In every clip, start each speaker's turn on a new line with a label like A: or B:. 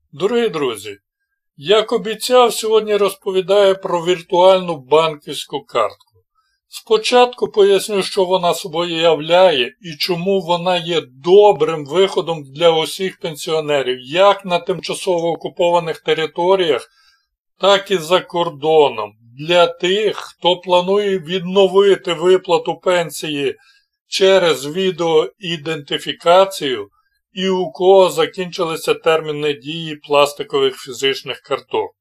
A: Дорогі друзі, як обіцяв, сьогодні розповідаю про віртуальну банківську картку. Спочатку поясню, що вона собою являє і чому вона є добрим виходом для усіх пенсіонерів, як на тимчасово окупованих територіях, так і за кордоном. Для тих, хто планує відновити виплату пенсії через відеоідентифікацію, і у кого закінчилися терміни дії пластикових фізичних карток.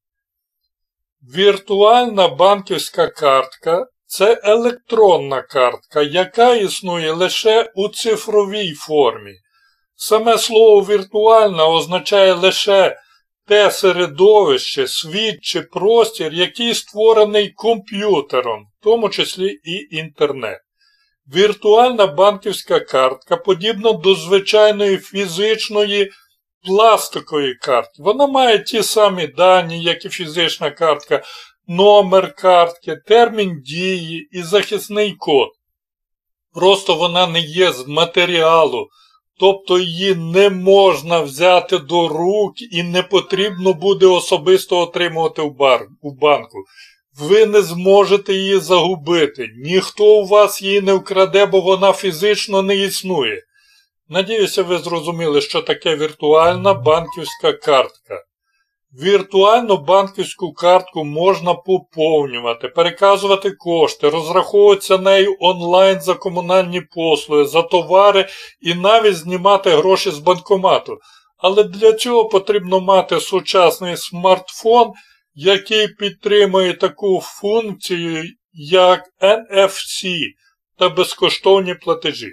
A: Віртуальна банківська картка – це електронна картка, яка існує лише у цифровій формі. Саме слово «віртуальна» означає лише те середовище, світ чи простір, який створений комп'ютером, в тому числі і інтернет. Віртуальна банківська картка подібна до звичайної фізичної пластикової картки. Вона має ті самі дані, як і фізична картка, номер картки, термін дії і захисний код. Просто вона не є з матеріалу, тобто її не можна взяти до рук і не потрібно буде особисто отримувати у банку. Ви не зможете її загубити, ніхто у вас її не вкраде, бо вона фізично не існує. Надіюся, ви зрозуміли, що таке віртуальна банківська картка. Віртуальну банківську картку можна поповнювати, переказувати кошти, розраховуватися нею онлайн за комунальні послуги, за товари і навіть знімати гроші з банкомату. Але для цього потрібно мати сучасний смартфон, який підтримує таку функцію, як NFC та безкоштовні платежі.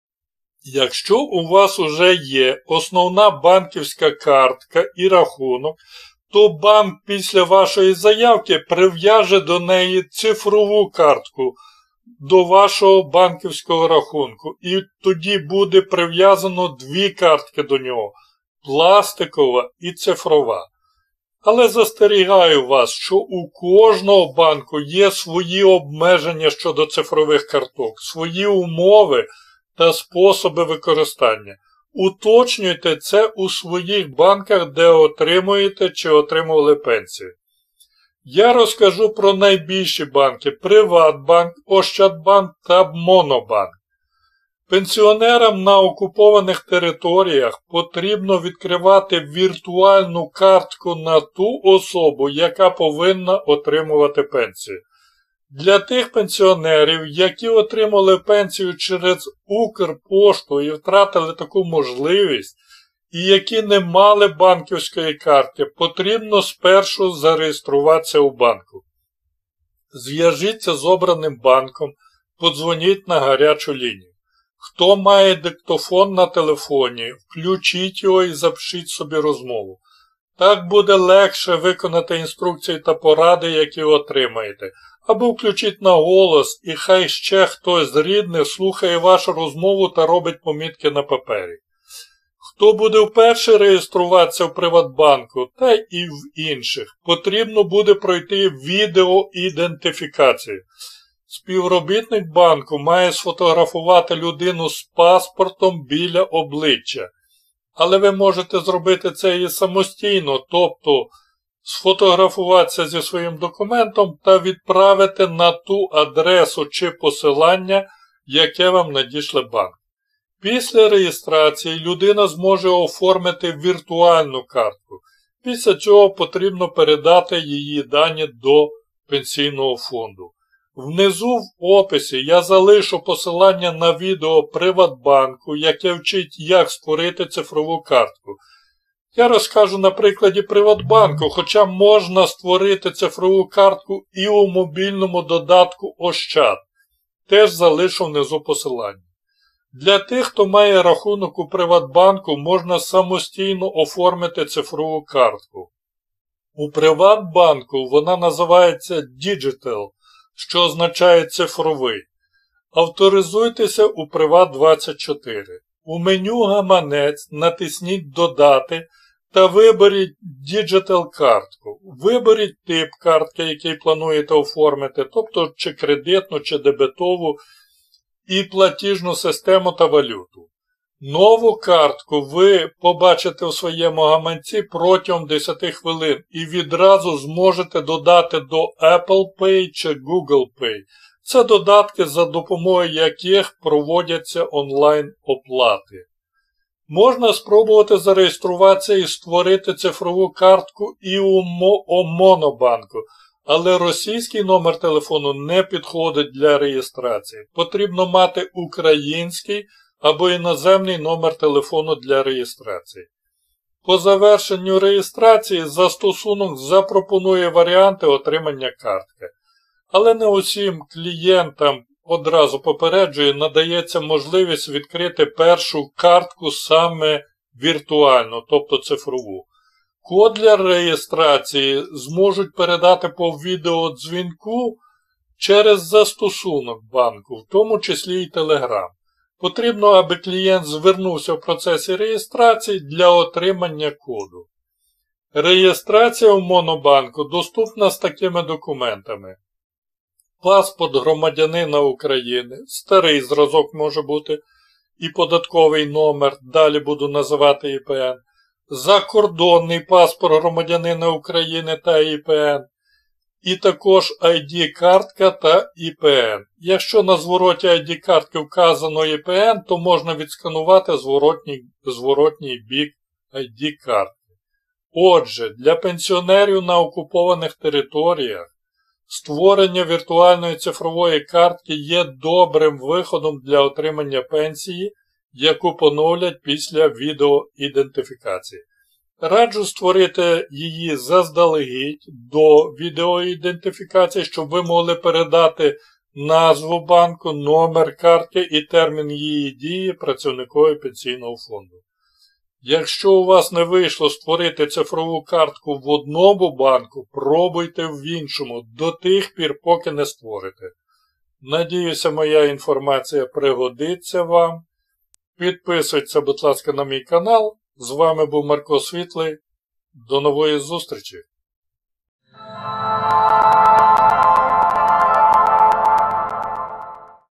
A: Якщо у вас уже є основна банківська картка і рахунок, то банк після вашої заявки прив'яже до неї цифрову картку до вашого банківського рахунку. І тоді буде прив'язано дві картки до нього – пластикова і цифрова. Але застерігаю вас, що у кожного банку є свої обмеження щодо цифрових карток, свої умови та способи використання. Уточнюйте це у своїх банках, де отримуєте чи отримували пенсію. Я розкажу про найбільші банки – Приватбанк, Ощадбанк та Монобанк. Пенсіонерам на окупованих територіях потрібно відкривати віртуальну картку на ту особу, яка повинна отримувати пенсію. Для тих пенсіонерів, які отримали пенсію через Укрпошту і втратили таку можливість, і які не мали банківської картки, потрібно спершу зареєструватися у банку. Зв'яжіться з обраним банком, подзвоніть на гарячу лінію. Хто має диктофон на телефоні, включіть його і запишіть собі розмову. Так буде легше виконати інструкції та поради, які отримаєте. Або включіть на голос, і хай ще хтось з рідних слухає вашу розмову та робить помітки на папері. Хто буде вперше реєструватися в Приватбанку, та і в інших, потрібно буде пройти відеоідентифікацію. Співробітник банку має сфотографувати людину з паспортом біля обличчя. Але ви можете зробити це і самостійно, тобто сфотографуватися зі своїм документом та відправити на ту адресу чи посилання, яке вам надішле банк. Після реєстрації людина зможе оформити віртуальну картку. Після цього потрібно передати її дані до пенсійного фонду. Внизу в описі я залишу посилання на відео Приватбанку, яке вчить, як створити цифрову картку. Я розкажу на прикладі Приватбанку, хоча можна створити цифрову картку і у мобільному додатку Ощад. Теж залишу внизу посилання. Для тих, хто має рахунок у Приватбанку, можна самостійно оформити цифрову картку. У Приватбанку вона називається Digital, що означає цифровий. Авторизуйтеся у Приват24. У меню «Гаманець» натисніть «Додати» та виберіть Digital картку. Виберіть тип картки, який плануєте оформити, тобто чи кредитну, чи дебетову, і платіжну систему та валюту. Нову картку ви побачите у своєму гаманці протягом 10 хвилин і відразу зможете додати до Apple Pay чи Google Pay. Це додатки, за допомогою яких проводяться онлайн-оплати. Можна спробувати зареєструватися і створити цифрову картку і у Монобанку, але російський номер телефону не підходить для реєстрації. Потрібно мати український або іноземний номер телефону для реєстрації. По завершенню реєстрації застосунок запропонує варіанти отримання картки. Але не усім клієнтам, одразу попереджую, надається можливість відкрити першу картку саме віртуальну, тобто цифрову. Код для реєстрації зможуть передати по відеодзвінку через застосунок банку, в тому числі і Telegram. Потрібно, аби клієнт звернувся в процесі реєстрації для отримання коду. Реєстрація в Монобанку доступна з такими документами. Паспорт громадянина України, старий зразок може бути, і податковий номер, далі буду називати ІПН, закордонний паспорт громадянина України та ІПН, і також ID-картка та ІПН. Якщо на звороті ID-картки вказано ІПН, то можна відсканувати зворотній бік ID-картки. Отже, для пенсіонерів на окупованих територіях створення віртуальної цифрової картки є добрим виходом для отримання пенсії, яку поновлять після відеоідентифікації. Раджу створити її заздалегідь до відеоідентифікації, щоб ви могли передати назву банку, номер картки і термін її дії працівникові пенсійного фонду. Якщо у вас не вийшло створити цифрову картку в одному банку, пробуйте в іншому до тих пір, поки не створите. Надіюся, моя інформація пригодиться вам. Підписуйтесь, будь ласка, на мій канал. З вами був Марко Світлий. До нової зустрічі!